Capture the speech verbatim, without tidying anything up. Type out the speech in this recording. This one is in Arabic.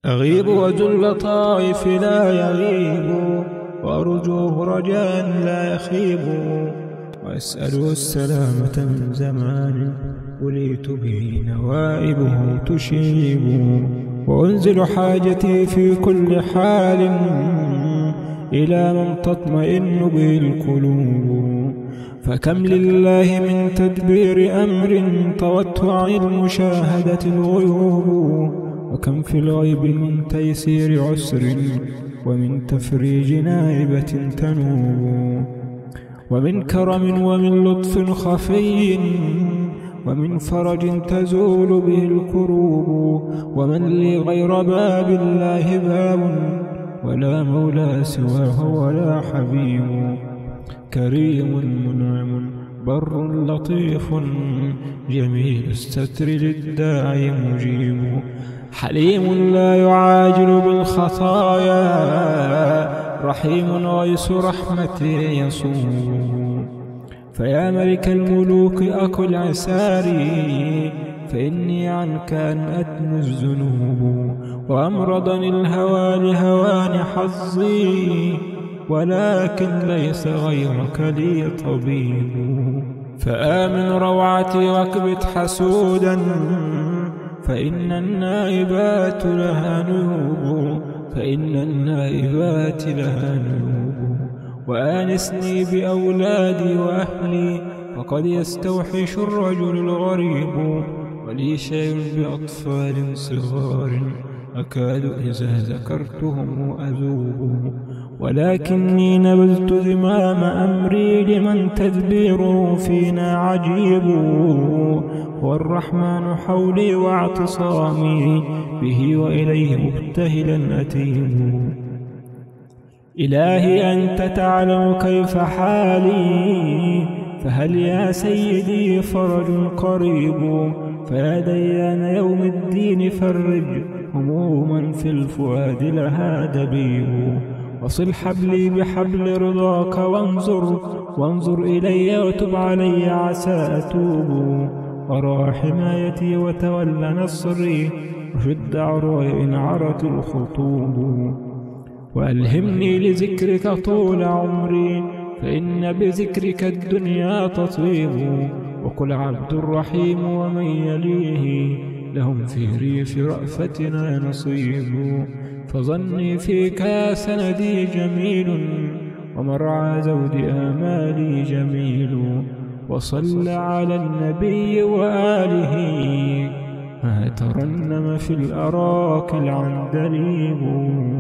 أغيب وذو اللطائف لا يغيب، وأرجوه رجاء لا يخيب، وأسأله السلامة من زمان وليت به نوائبه تشيب، وأنزل حاجتي في كل حال إلى من تطمئن به القلوب. فكم لله من تدبير أمر طوت عن المشاهدة الغيوب، وكم في الغيب من تيسير عسر ومن تفريج نائبة تنوب، ومن كرم ومن لطف خفي ومن فرج تزول به الكروب. ومن لي غير باب الله باب، ولا مولى سواه ولا حبيب. كريم منعم بر لطيف جميل الستر للداعي مجيب. حليم لا يعاجل بالخطايا، رحيم غيث رحمته يصوب. فيا ملك الملوك أكل عساري، فإني عنك أن أدنو الذنوب. وأمرضني الهوى لهوان حظي، ولكن ليس غيرك لي طبيب. فآمن روعتي واكبت حسودا، فإن النائبات لها نوب، فإن النائبات لها نوب. وآنسني بأولادي وأهلي، وقد يستوحش الرجل الغريب. ولي شيء بأطفال صغار، أكاد إذا ذكرتهم أذوب. ولكني نبذت ذمام أمري لمن تدبيره فينا عجيب. والرحمن حولي واعتصامي به، وإليه مبتهلا أتيب. إلهي أنت تعلم كيف حالي، فهل يا سيدي فرج قريب. فيا ديان يوم الدين فرج هموما في الفؤاد لها دبيب. وصل حبلي بحبل رضاك وانظر وانظر إلي وتب علي عسى أتوب. ورى حمايتي وتولى نصري، وشد عراي إن عرت الخطوب. وألهمني لذكرك طول عمري، فإن بذكرك الدنيا تطيب. وقل عبد الرحيم ومن يليه، لهم في ريف رأفتنا نصيب. فظني فيك يا سندي جميل، ومرعى زود آمالي جميل. وصل على النبي وآله، ما ترنم في الأراك العندليب.